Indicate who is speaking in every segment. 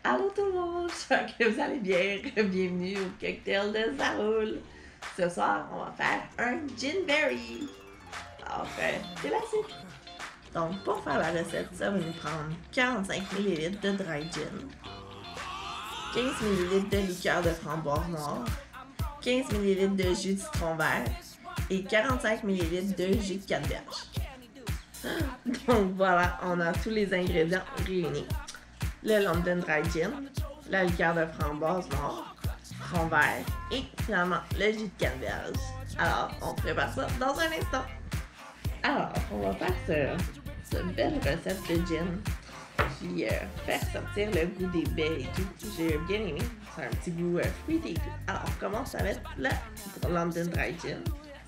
Speaker 1: Allô tout le monde, j'espère que vous allez bien. Bienvenue au cocktail de Zaroul. Ce soir, on va faire un gin berry. Alors, classique. Donc, pour faire la recette, ça va nous prendre 45 ml de dry gin, 15 ml de liqueur de framboise noire, 15 ml de jus de citron vert et 45 ml de jus de canneberge. Donc voilà, on a tous les ingrédients réunis. Le London Dry Gin, la liqueur de framboise noire, citron vert et finalement le jus de canneberge. Alors, on prépare ça dans un instant. Alors, on va faire cette belle recette de gin, puis faire sortir le goût des baies et tout. J'ai bien aimé, c'est un petit goût fruité et tout. Alors, on commence avec le London Dry Gin.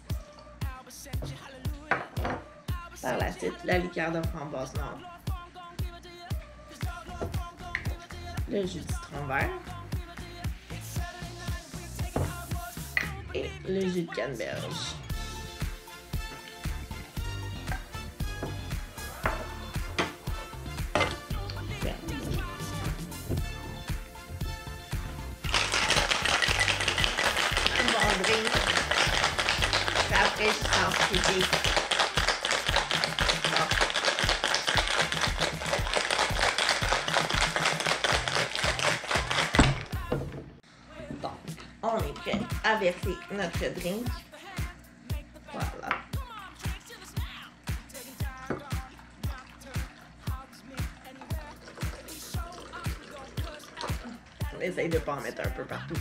Speaker 1: Par la suite, la liqueur de framboise noire, le jus de citron vert et le jus de canneberge. Un bon drink, rafraîchissant, fruité. On est prêt à verser notre drink. Voilà. On essaye de ne pas en mettre un peu partout.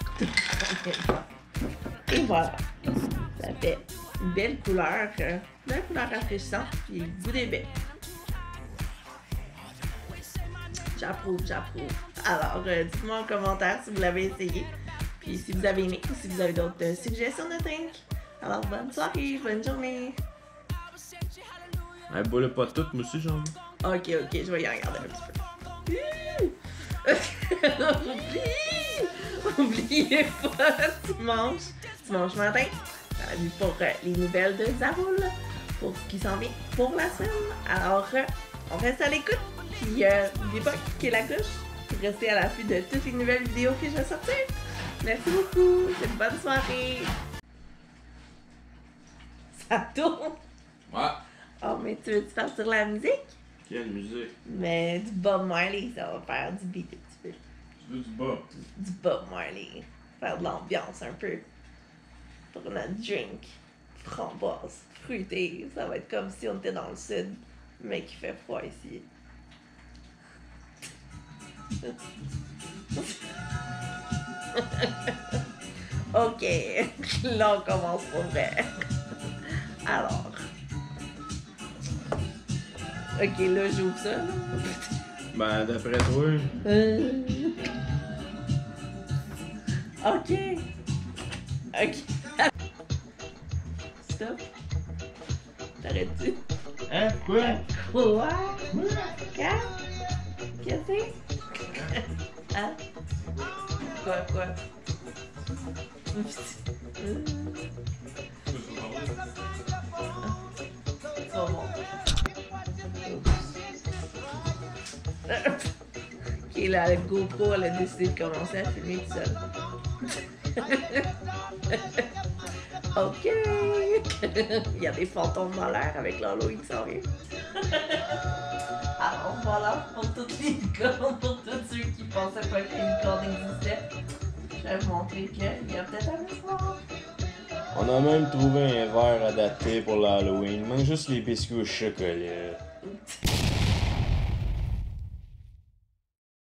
Speaker 1: Et voilà. Ça fait une belle couleur rafraîchissante et le goût des baies. J'approuve. Alors, dites-moi en commentaire si vous l'avez essayé. Puis si vous avez aimé ou si vous avez d'autres suggestions de drink. Alors, bonne soirée, bonne journée.
Speaker 2: Ouais, bois-le pas tout, moi aussi j'en veux.
Speaker 1: Ok, je vais y regarder un petit peu. Oubliez pas, dimanche matin, pour les nouvelles de Zaroul, pour ce qui s'en vient pour la semaine. Alors, on reste à l'écoute. Puis, n'oubliez pas de cliquer la cloche pour rester à l'affût de toutes les nouvelles vidéos que je vais sortir. Merci beaucoup, c'est une bonne soirée. Ça tourne.
Speaker 2: Ouais.
Speaker 1: Oh, mais tu veux-tu partir la musique?
Speaker 2: Quelle musique?
Speaker 1: Mais du Bob Marley, ça va faire du beat un petit peu.
Speaker 2: Tu veux du bas?
Speaker 1: Du Bob Marley. Faire de l'ambiance un peu. Pour notre drink. Framboise, fruité. Ça va être comme si on était dans le sud, mais qu'il fait froid ici. Ok, là on commence pour vrai. Alors. Ok, là j'ouvre ça.
Speaker 2: Ben, d'après toi.
Speaker 1: Ok. Stop. T'arrêtes-tu?
Speaker 2: Hein? Quoi?
Speaker 1: Quoi? Qu'est-ce que c'est? Hein? Quoi? C'est bon. Ok, là, le GoPro, elle a décidé de commencer à filmer tout seul. Ok. Il y a des fantômes dans l'air avec l'Halloween qui s'en vient. Alors voilà, pour toutes les licornes, pour tous ceux qui pensaient pas que les licornes existaient, je vais vous montrer qu'il y a peut-être un espoir.
Speaker 2: On a même trouvé un verre adapté pour l'Halloween. Il manque juste les biscuits au chocolat.